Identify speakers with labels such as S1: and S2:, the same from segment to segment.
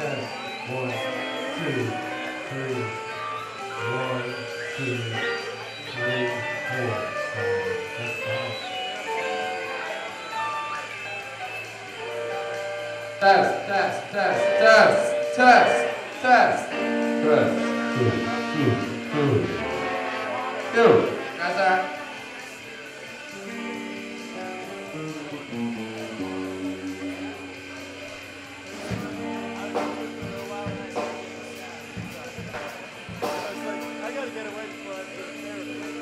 S1: One, two, three. One, two, three, four. That's five. Test, test, test, test, test, test. Test. Two. Got that?
S2: I gotta get away before I get married.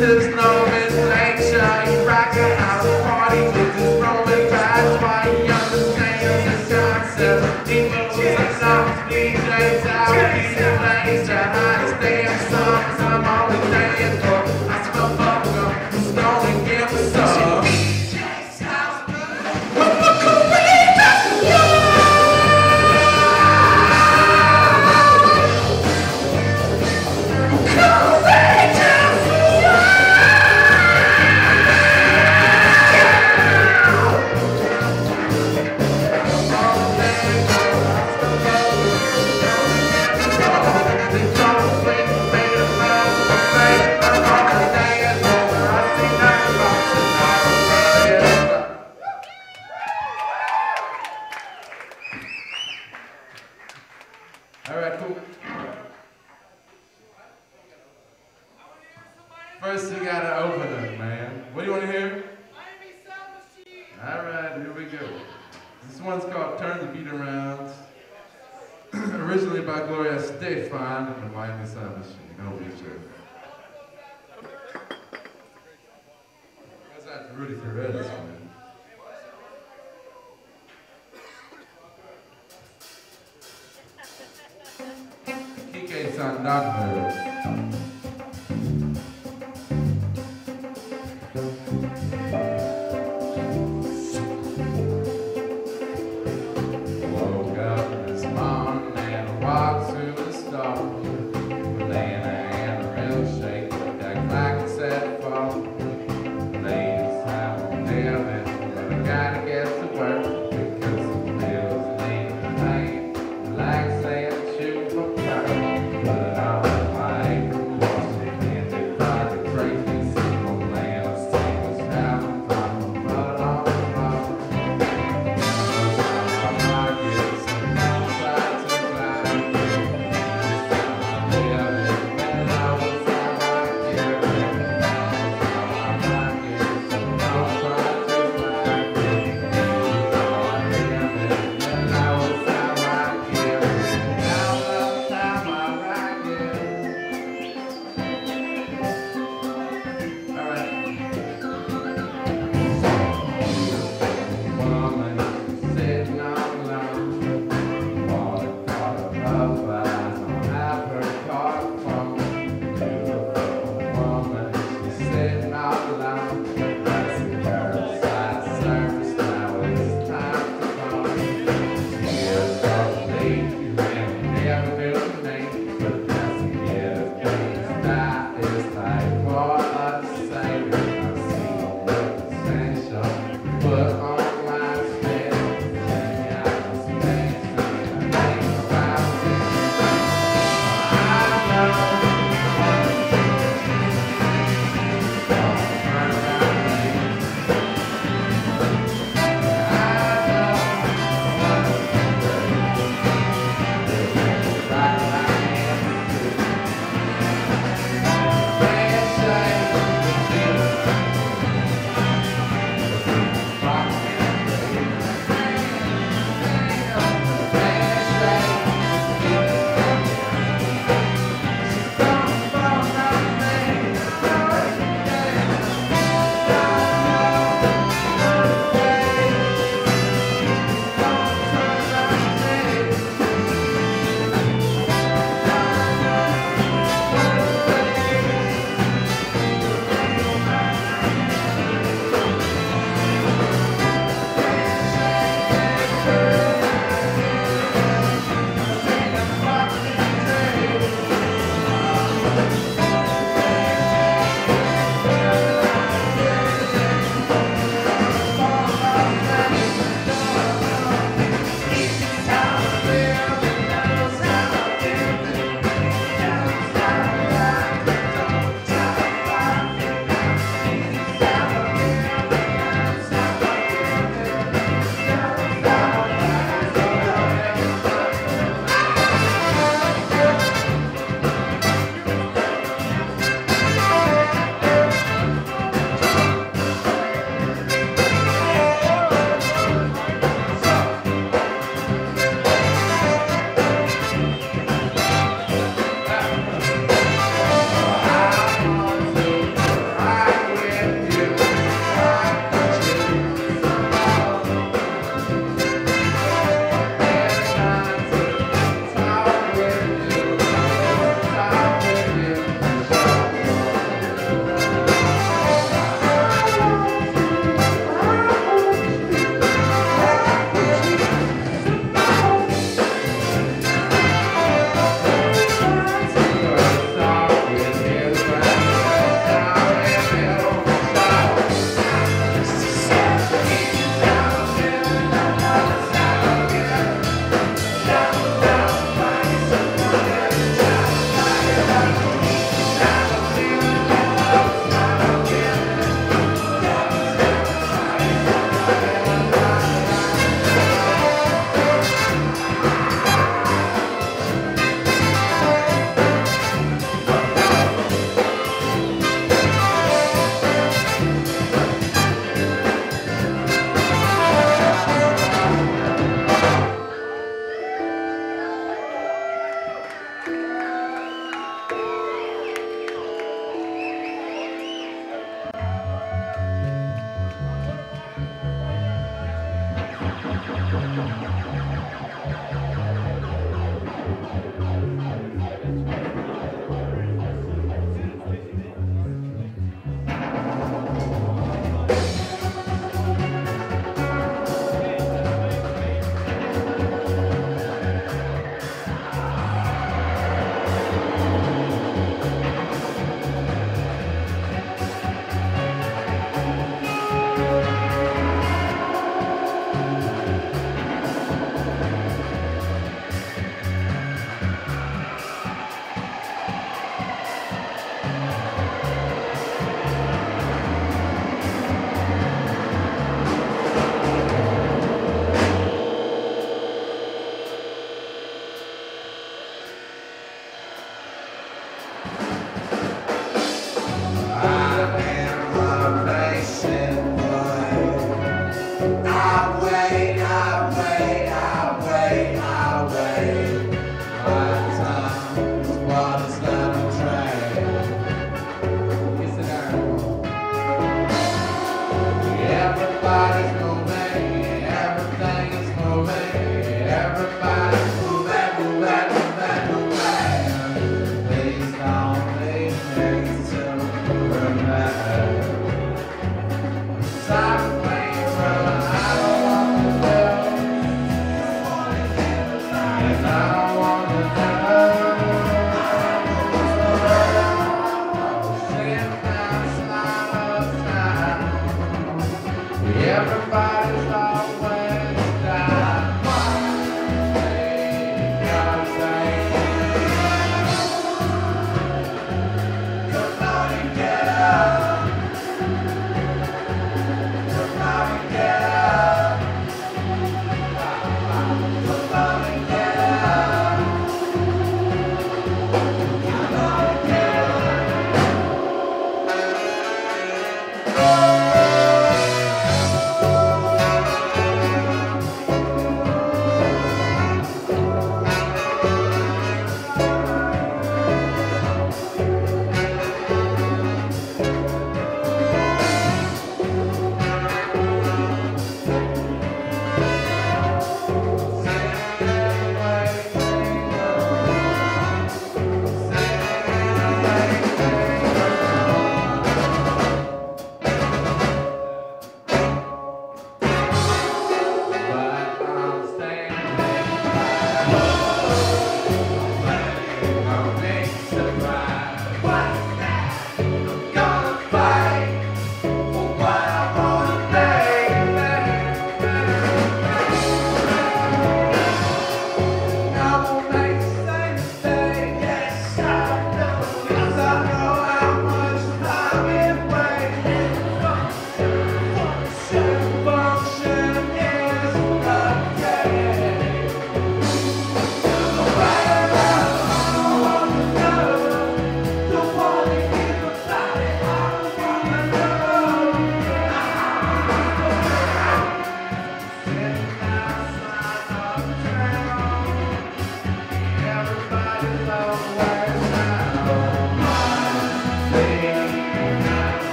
S1: Tips, no mislation. You rock a house party with this Roman vibes. Why you understand the concept? Emotions and songs, DJs out, these the hottest damn songs I'm only playing for. I smell bubblegum, stone and give me some. Alright, cool. First you gotta open it, man. What do you want to hear? Alright, here we go. This one's called Turn the Beat Around. Originally by Gloria Estefan and the Miami Sound Machine. No big joke. Goes out to Rudy Perez, man. Kike Sandagno. Woke up this morning and walked through the store. Laying a hand around, shaking that like it's at fall. Ladies have on living, but I gotta get to work because the bills need a name. Like saying shoot for fire, but all my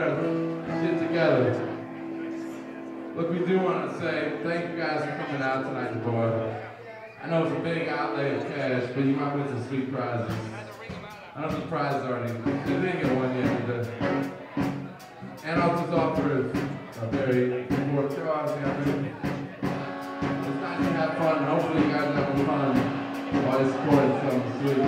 S1: our shit together. Look, we do want to say thank you guys for coming out tonight to Boy. I know it's a big outlay of cash, but you might win some sweet prizes. I don't know if the prizes are any. You didn't get one yet either. And I'll just offer a very important cause. It's nice to have fun. Hopefully you guys have fun while you're supporting something sweet.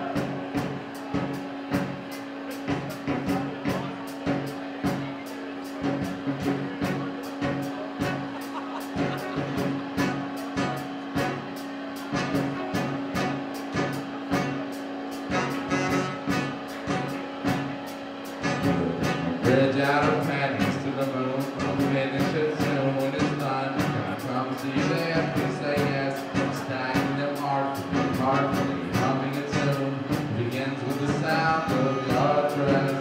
S1: Bridge out of panties to the moon. I'll finish it soon when it's done. Can I promise you that? Please say yes. I'm stacking them artfully, humming it soon. Begins with the sound of your dress.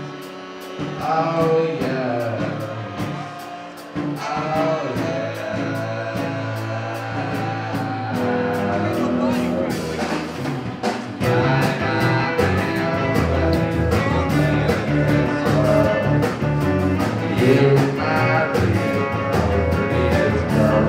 S1: Oh yeah. Oh yeah. You might be the prettiest girl.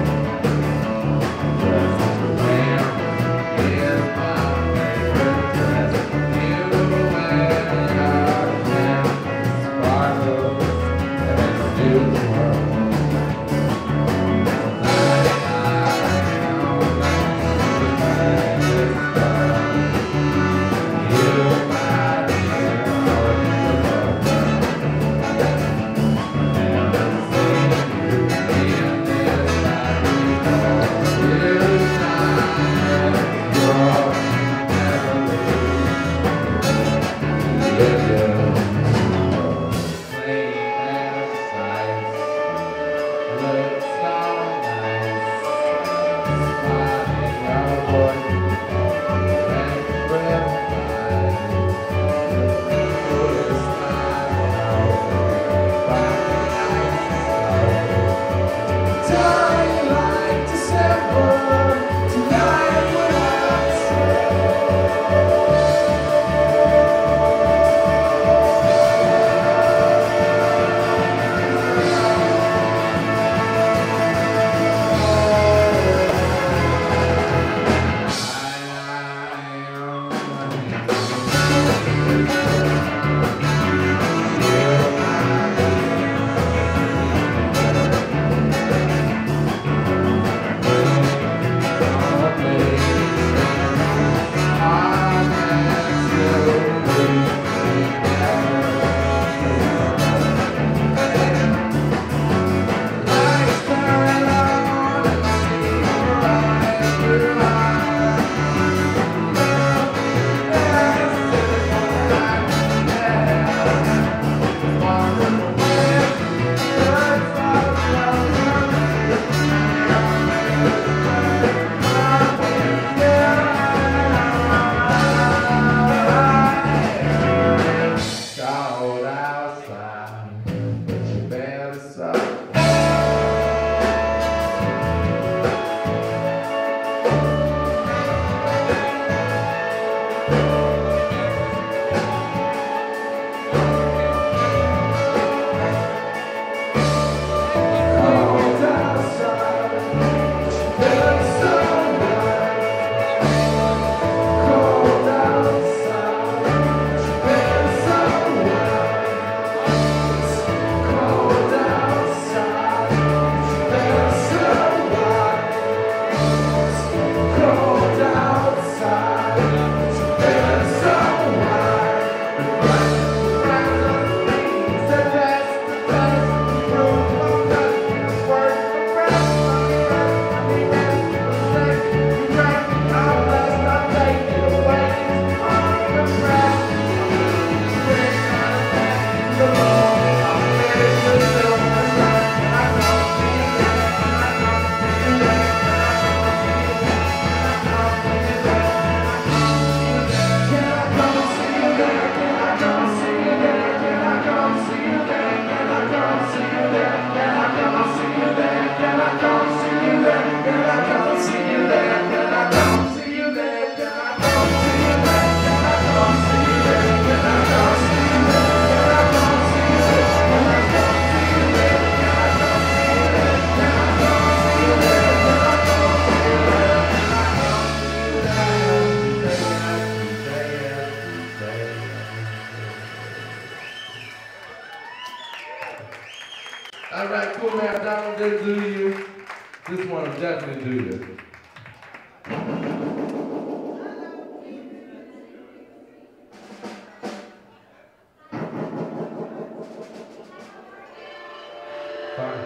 S1: Dressed to wear is my favorite dress. You wear your sparkle. Alright, cool man, that one didn't do you. This one will definitely do you. Fine.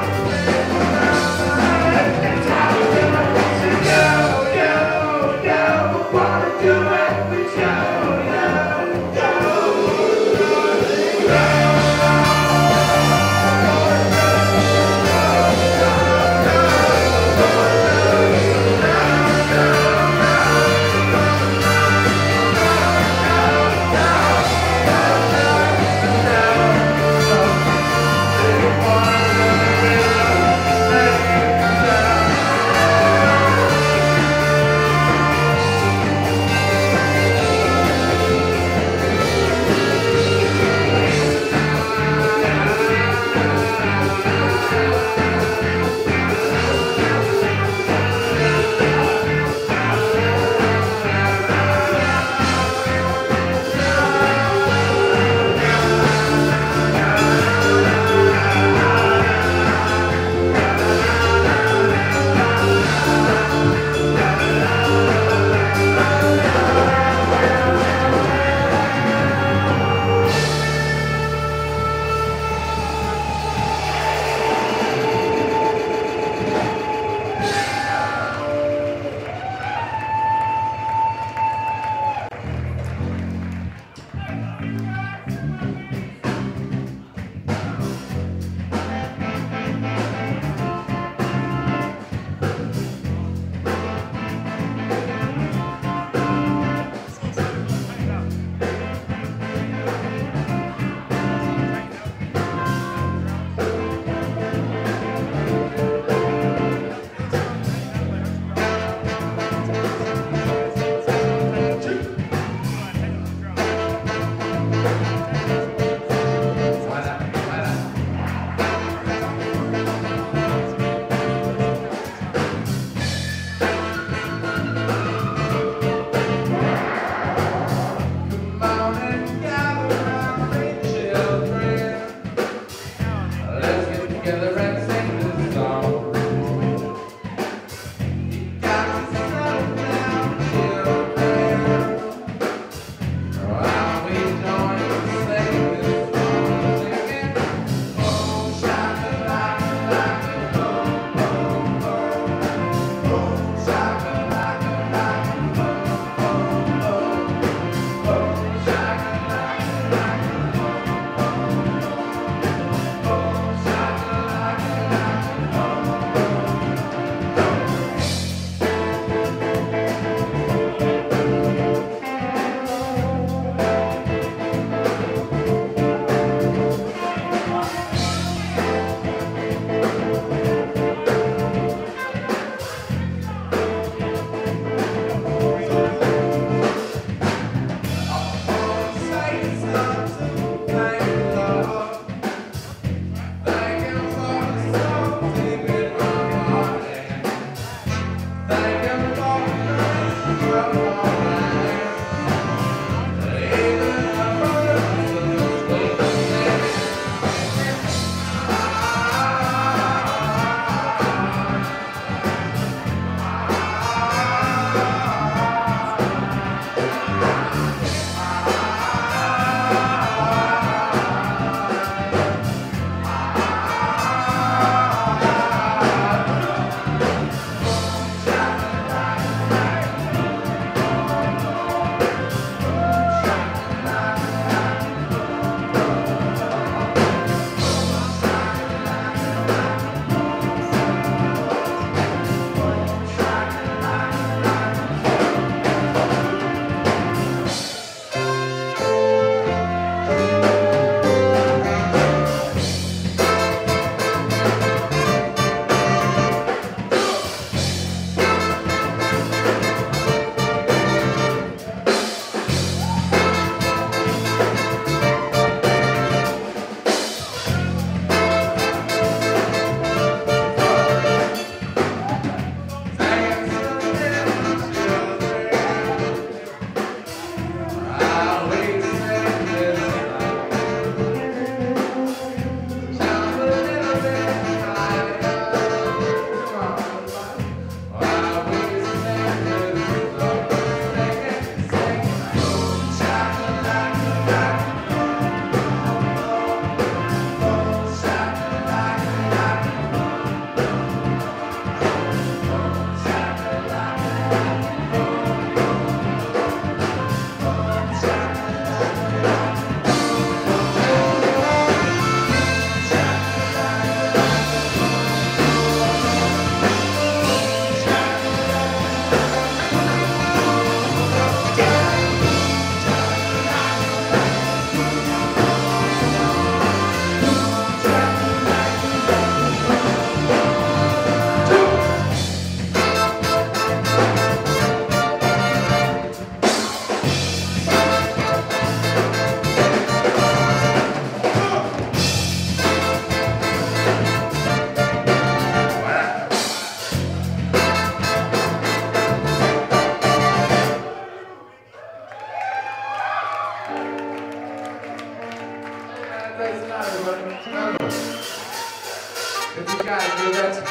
S1: Go, go, go. If you gotta do that.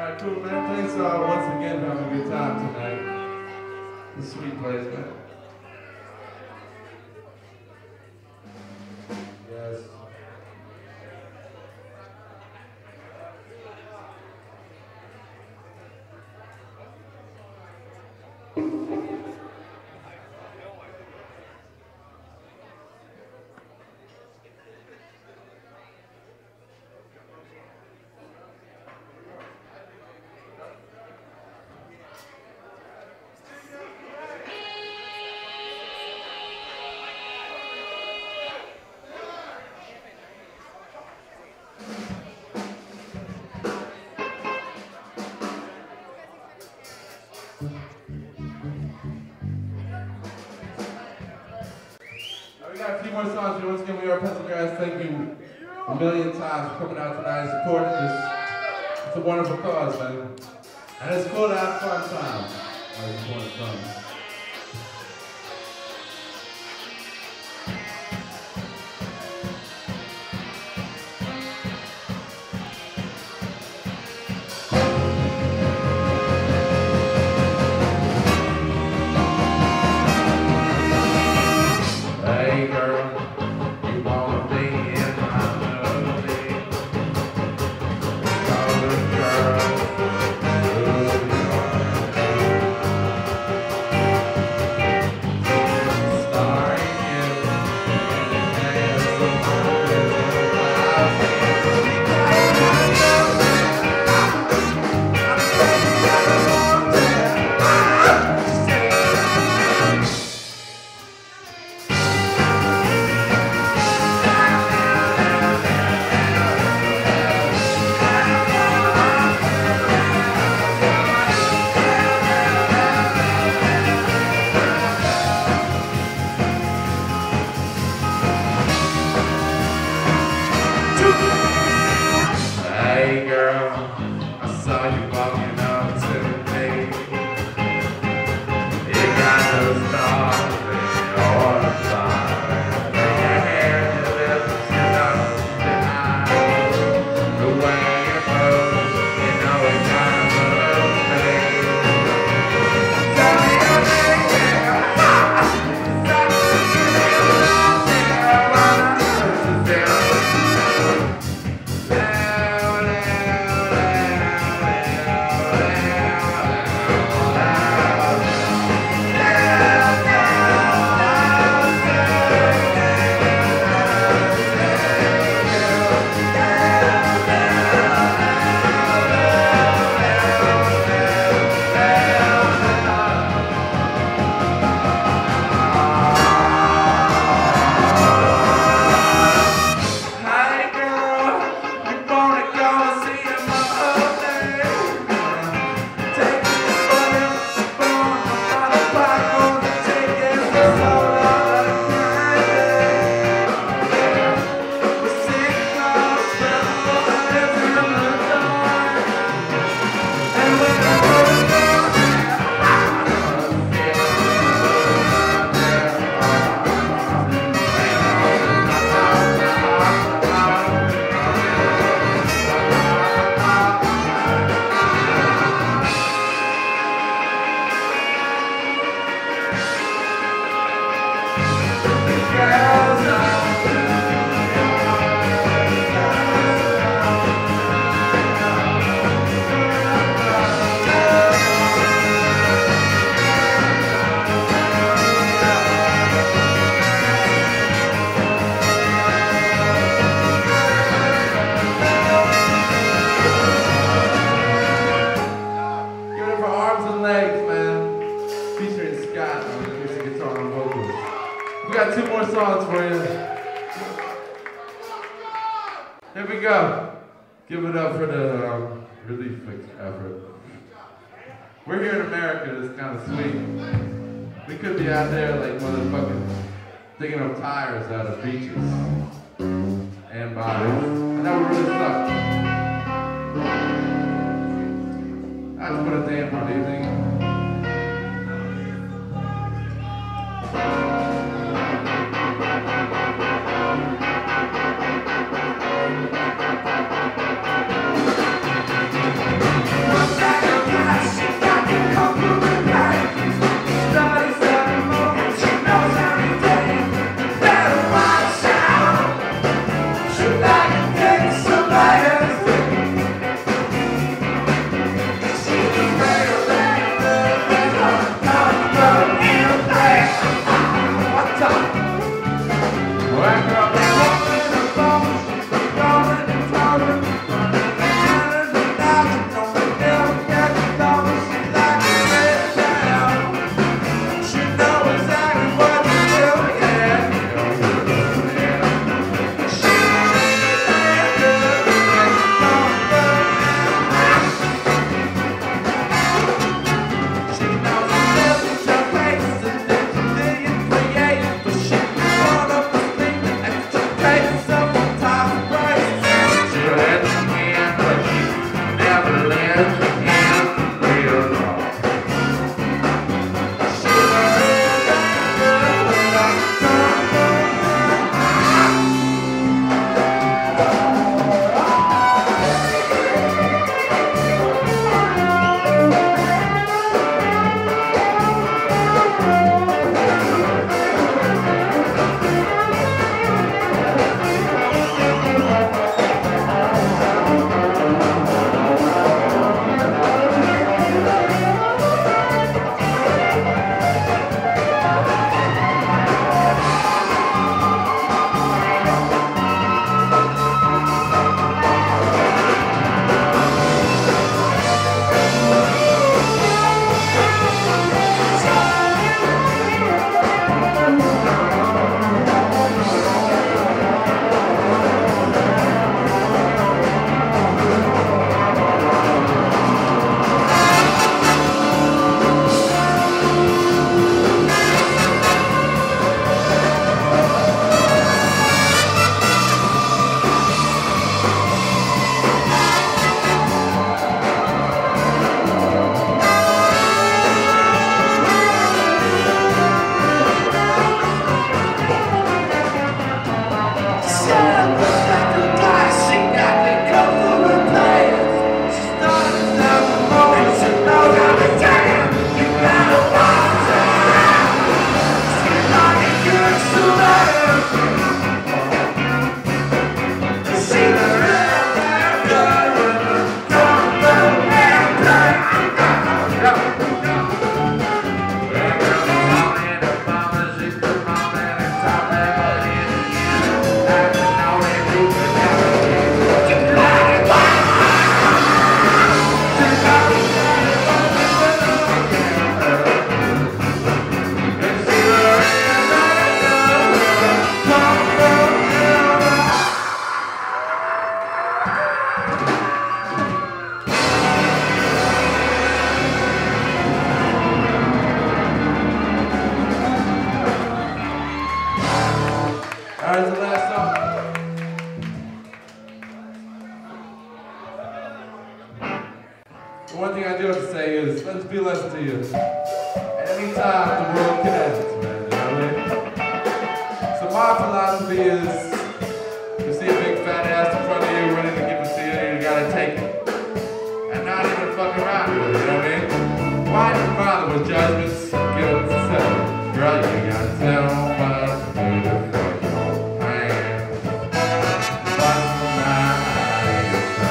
S1: Alright, cool, man. Thanks once again for having a good time tonight. It's a sweet place, man. Yes. We got a few more songs. Once again, we are Pencil Grass. Thank you a million times for coming out tonight and supporting this. It's a wonderful cause, man. And it's cool to have fun time. I just want to come. Hey girl, you wanna be in my movie? Other girls, who you are. Starring you in a dance of Hey girl, I saw you walking up to me. You got those stars in your eyes. Your hair, your lips, your nose, your eyes. The way you move, you know it kind of moves me. Tell me your name, yeah. Tell me your name, yeah. Wanna lose you. We got two more songs for you. Here we go. Give it up for the relief effort. We're here in America. It's kind of sweet. We could be out there like motherfucking digging up tires out of beaches and bodies. And that would really suck. That's what a damn one, do you think? Wow. The one thing I do have to say is, let's be a lesson to you. Anytime the world can end, man, you know what I mean? So my philosophy is, you see a big fat ass in front of you ready to give it to you, you gotta take it. And not even fuck around with it, you know what I mean? Why not bother with judgments, guilt, etc. Girl, you gotta tell what to do for your man. What's the matter?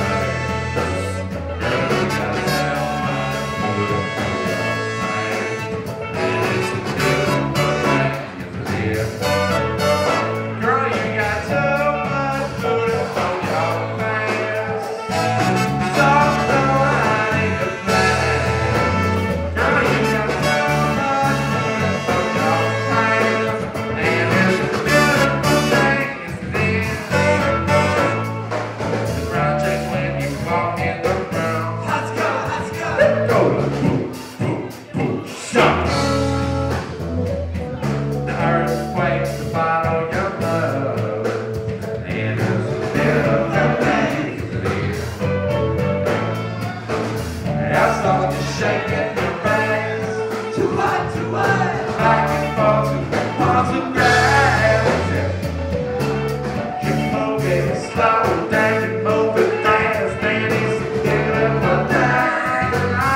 S1: Girl, you gotta tell what to do for your man. It's a beautiful thing, isn't it? Girl, you got too much booty for your man. So I ain't a plan. Girl, you got too much booty for your man. And it's a beautiful thing, isn't it? The ground check when you walk in the room. Let's go, let's go. Go to boom, boom, boom, shot. The earthquake, the bottle, your love. And it's a beautiful thing, isn't it? I saw you shaking your face. Too high, back and forth to photographs. You move it slow, then you move it fast. Then it's a beautiful thing.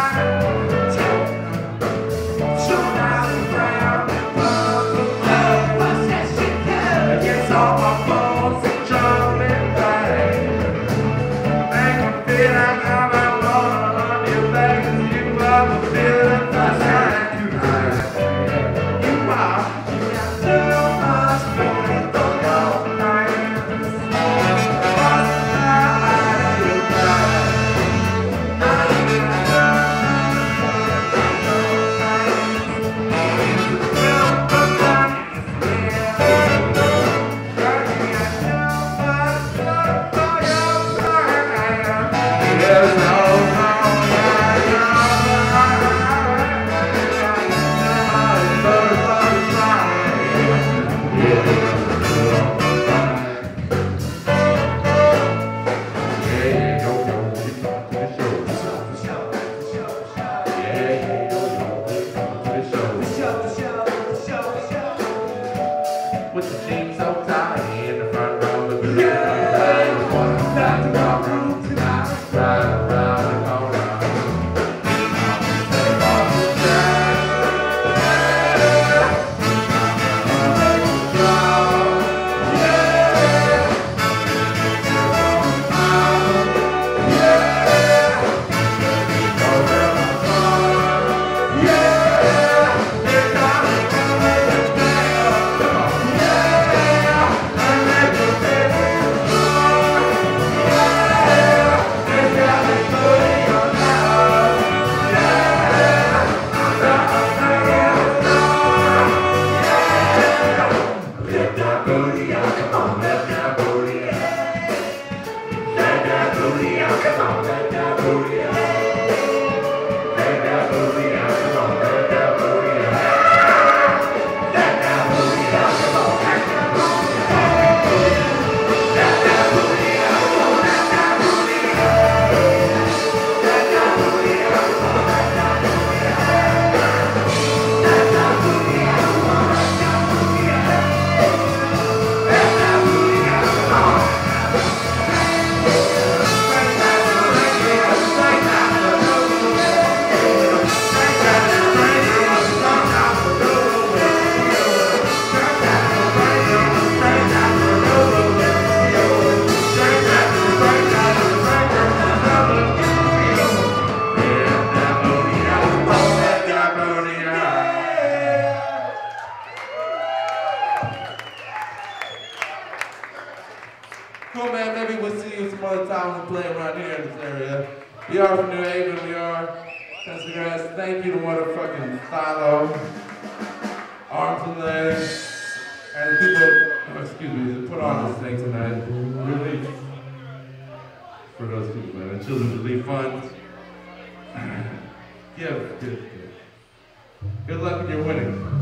S1: Show down the ground and pump the blood. What's that shit called? Against all my bones and jumping pain. Make me feel like I'm a woman on your back. You are the feeling that's right. You are. You got too much booty for your man. What's that you got? Now you got with the jeans so tight in the front row of the room. Back to our room tonight, right around the corner. Take off the jacket, make it drop, yeah. Go around the corner, yeah. They're coming, coming, cool, man. Maybe we'll see you some other time when we play around here in this area. We are from New Haven. We are Pensagrass. Thank you to motherfucking Philo, Arms and Legs, and the people, excuse me, that put on this thing tonight. Really, for those people, man. The Children's Relief Fund. Yeah, good. Good luck in your winning.